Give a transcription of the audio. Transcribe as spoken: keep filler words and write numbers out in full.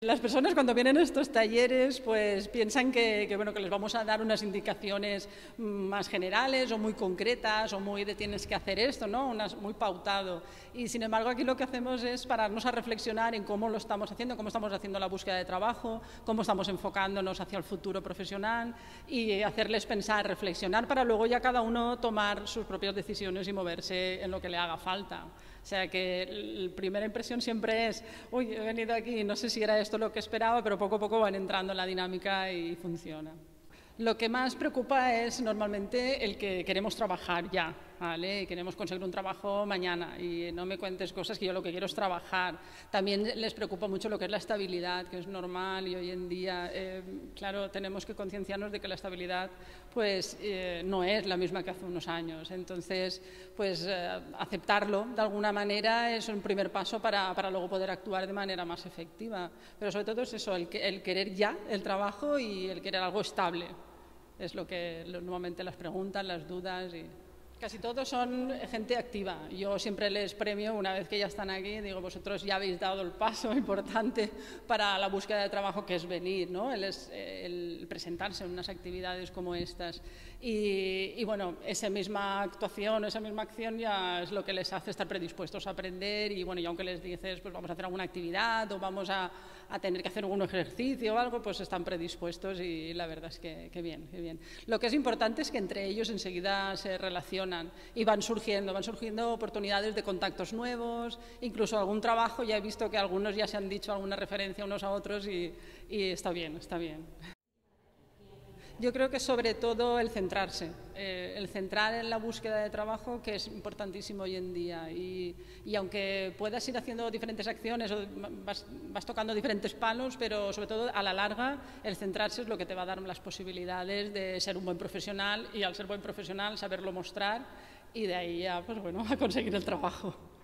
Las personas cuando vienen a estos talleres pues piensan que, que, bueno, que les vamos a dar unas indicaciones más generales o muy concretas o muy de tienes que hacer esto, ¿no? Unas, muy pautado. Y sin embargo aquí lo que hacemos es pararnos a reflexionar en cómo lo estamos haciendo, cómo estamos haciendo la búsqueda de trabajo, cómo estamos enfocándonos hacia el futuro profesional y hacerles pensar, reflexionar para luego ya cada uno tomar sus propias decisiones y moverse en lo que le haga falta. O sea que la primera impresión siempre es, uy, he venido aquí, no sé si era esto lo que esperaba, pero poco a poco van entrando en la dinámica y funciona. Lo que más preocupa es normalmente el que queremos trabajar ya, ¿vale? Queremos conseguir un trabajo mañana y no me cuentes cosas que yo lo que quiero es trabajar. También les preocupa mucho lo que es la estabilidad, que es normal y hoy en día, eh, claro, tenemos que concienciarnos de que la estabilidad pues eh, no es la misma que hace unos años. Entonces, pues eh, aceptarlo de alguna manera es un primer paso para, para luego poder actuar de manera más efectiva. Pero sobre todo es eso, el, el querer ya el trabajo y el querer algo estable. Es lo que normalmente las preguntas, las dudas y casi todos son gente activa. Yo siempre les premio una vez que ya están aquí, digo, vosotros ya habéis dado el paso importante para la búsqueda de trabajo que es venir, ¿no? El, es, el presentarse en unas actividades como estas. Y, y bueno, esa misma actuación, esa misma acción ya es lo que les hace estar predispuestos a aprender y bueno, y aunque les dices, pues vamos a hacer alguna actividad o vamos a, a tener que hacer algún ejercicio o algo, pues están predispuestos y la verdad es que, que bien, que bien. Lo que es importante es que entre ellos enseguida se relacionan y van surgiendo, van surgiendo oportunidades de contactos nuevos, incluso algún trabajo, ya he visto que algunos ya se han dicho alguna referencia unos a otros y, y está bien, está bien. Yo creo que sobre todo el centrarse, eh, el centrar en la búsqueda de trabajo, que es importantísimo hoy en día. Y, y aunque puedas ir haciendo diferentes acciones o vas, vas tocando diferentes palos, pero sobre todo a la larga el centrarse es lo que te va a dar las posibilidades de ser un buen profesional y al ser buen profesional saberlo mostrar y de ahí ya, pues bueno, a conseguir el trabajo.